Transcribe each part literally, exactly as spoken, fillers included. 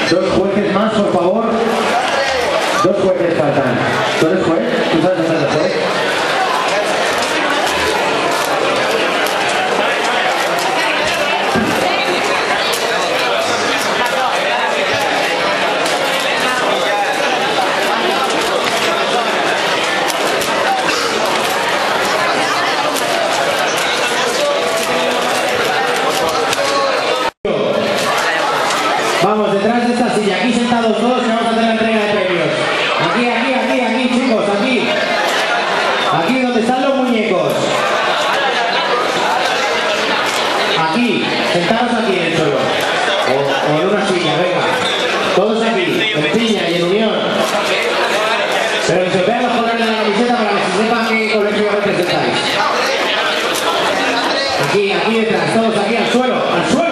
Dos jueces más, por favor. Dos jueces faltan. ¿Tú eres juez? ¿Tú sabes dónde eres juez? Vamos, detrás de esta silla, aquí sentados todos, que vamos a hacer la entrega de premios. Aquí, aquí, aquí, aquí, chicos, aquí. Aquí donde están los muñecos. Aquí, sentados aquí en el suelo. O, o en una silla, venga. Todos aquí, en piña y en unión. Pero que se vean los colores de la camiseta para que se sepa qué colegio representáis. Aquí, aquí detrás, todos aquí al suelo, al suelo.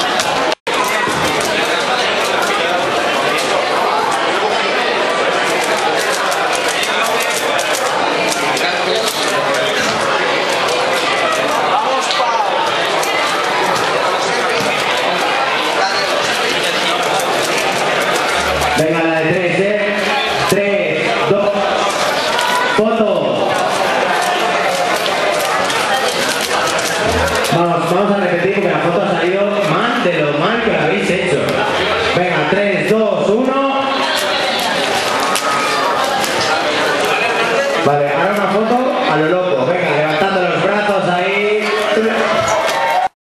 Venga, la de tres, ¿eh? tres, dos, foto. Vamos, vamos a repetir porque la foto ha salido mal de lo mal que la habéis hecho.